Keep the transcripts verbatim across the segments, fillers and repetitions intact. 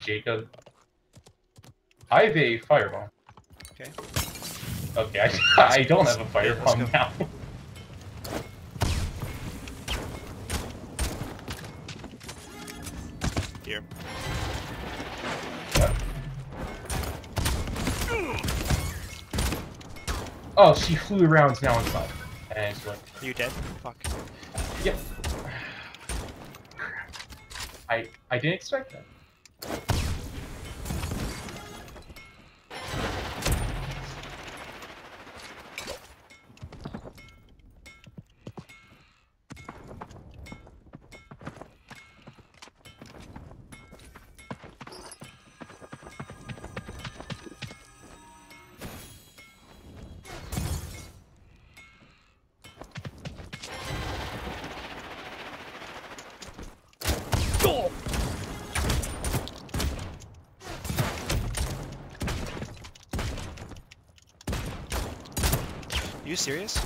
Jacob. I have a firebomb. Okay. Okay, I, I don't have a firebomb now. Here. Yep. Oh, she flew around now inside. And it's like, Are you dead? Fuck. yep. I I didn't expect that. Oh! Are you serious?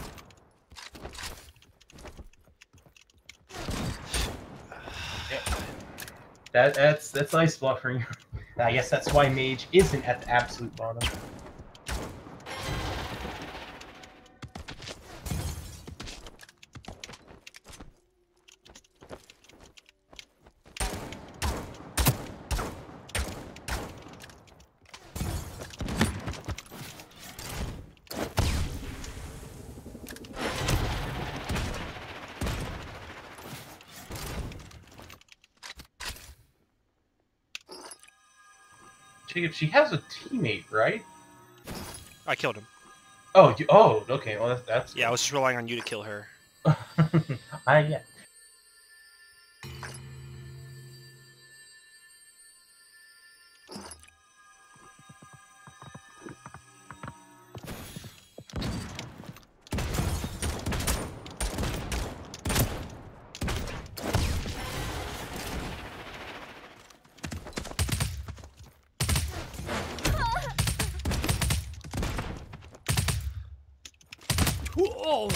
Yeah. That that's that's ice buffering. I guess that's why Mage isn't at the absolute bottom. Jacob, she has a teammate, right? I killed him. Oh, you, oh, okay. Well, that's, that's Yeah, I was just relying on you to kill her. I yeah. Oh!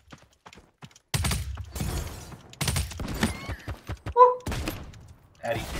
Addy.